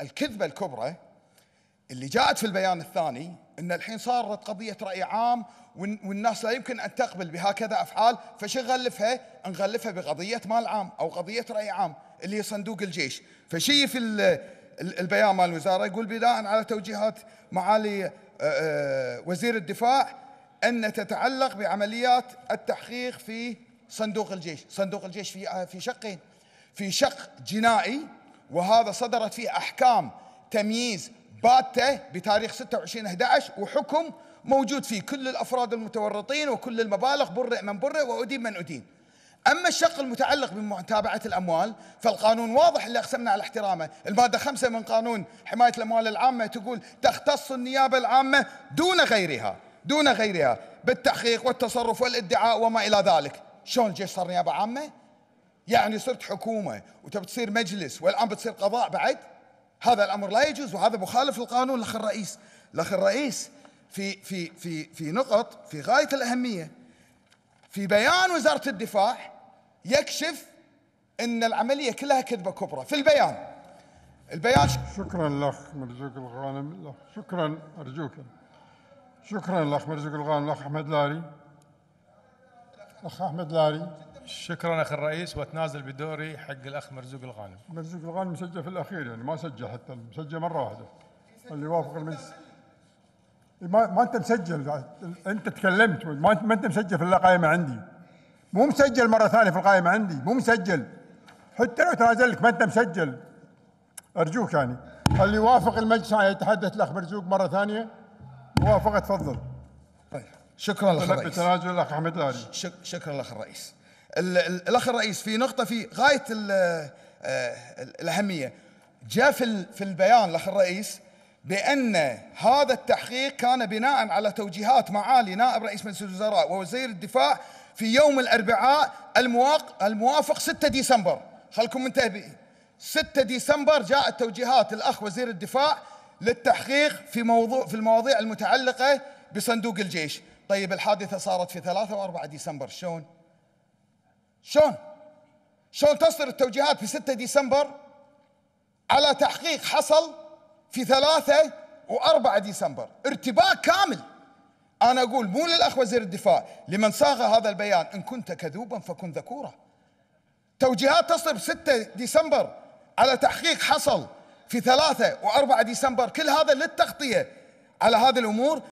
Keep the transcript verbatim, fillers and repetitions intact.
الكذبة الكبرى اللي جاءت في البيان الثاني ان الحين صارت قضية رأي عام والناس لا يمكن ان تقبل بهكذا افعال، فشو نغلفها؟ نغلفها بقضية مال عام او قضية رأي عام اللي هي صندوق الجيش. فشي في البيان مال الوزارة يقول بناء على توجيهات معالي وزير الدفاع ان تتعلق بعمليات التحقيق في صندوق الجيش. صندوق الجيش في في شقين، في شق جنائي وهذا صدرت فيه احكام تمييز باتة بتاريخ ستة وعشرين أحد عشر وحكم موجود فيه كل الافراد المتورطين وكل المبالغ، برئ من برئ وادين من ادين. اما الشق المتعلق بمتابعة الاموال فالقانون واضح اللي اقسمنا على احترامه. المادة خمسة من قانون حماية الاموال العامة تقول تختص النيابة العامة دون غيرها دون غيرها بالتحقيق والتصرف والادعاء وما الى ذلك. شلون الجيش صار نيابة عامة؟ يعني صرت حكومة وتبي تصير مجلس والآن بتصير قضاء بعد؟ هذا الأمر لا يجوز وهذا مخالف للقانون. الأخ الرئيس الأخ الرئيس في في في في نقط في غاية الأهمية في بيان وزارة الدفاع يكشف أن العملية كلها كذبة كبرى. في البيان البيان شكرا الأخ مرزوق الغانم. شكرا أرجوك. شكرا الأخ مرزوق الغانم. الأخ أحمد لاري. الأخ أحمد لاري. شكرا اخ الرئيس، واتنازل بدوري حق الاخ مرزوق الغانم. مرزوق الغانم مسجل في الاخير، يعني ما سجل، حتى مسجل مره واحده اللي يوافق المجلس. ما, ما انت مسجل، انت تكلمت، ما, ما انت مسجل في القائمه عندي، مو مسجل مره ثانيه في القائمه عندي، مو مسجل حتى لو تنازل لك ما انت مسجل. ارجوك يعني اللي يوافق المجلس يتحدث الاخ مرزوق مره ثانيه. موافقه تفضل. طيب شكرا الاخ الرئيس. بتنازل الاخ احمد لاري. شكرا الاخ الرئيس. الأخ الرئيس في نقطة في غاية الأهمية، جاء في في البيان الأخ الرئيس بأن هذا التحقيق كان بناء على توجيهات معالي نائب رئيس مجلس الوزراء ووزير الدفاع في يوم الأربعاء الموافق ستة ديسمبر. خلكم منتبهين، ستة ديسمبر جاءت توجيهات الأخ وزير الدفاع للتحقيق في موضوع في المواضيع المتعلقة بصندوق الجيش. طيب الحادثة صارت في ثلاثة وأربعة ديسمبر، شلون؟ شلون؟ شلون تصدر التوجيهات في ستة ديسمبر على تحقيق حصل في ثلاثة وأربعة ديسمبر؟ ارتباك كامل. أنا أقول مو للأخ وزير الدفاع، لمن صاغ هذا البيان، إن كنت كذوبا فكن ذكورا. توجيهات تصدر ستة ديسمبر على تحقيق حصل في ثلاثة وأربعة ديسمبر، كل هذا للتغطية على هذه الأمور.